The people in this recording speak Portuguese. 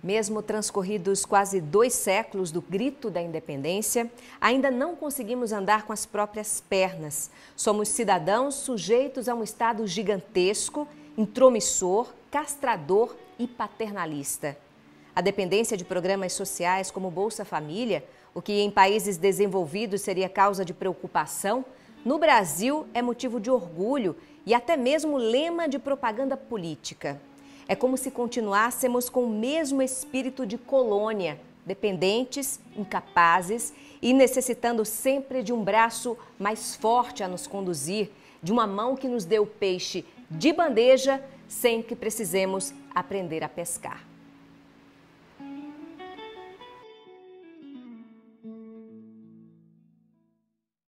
Mesmo transcorridos quase 2 séculos do grito da independência, ainda não conseguimos andar com as próprias pernas. Somos cidadãos sujeitos a um Estado gigantesco, intromissor, castrador e paternalista. A dependência de programas sociais como Bolsa Família, o que em países desenvolvidos seria causa de preocupação, no Brasil é motivo de orgulho e até mesmo lema de propaganda política. É como se continuássemos com o mesmo espírito de colônia, dependentes, incapazes e necessitando sempre de um braço mais forte a nos conduzir, de uma mão que nos dê o peixe de bandeja sem que precisemos aprender a pescar.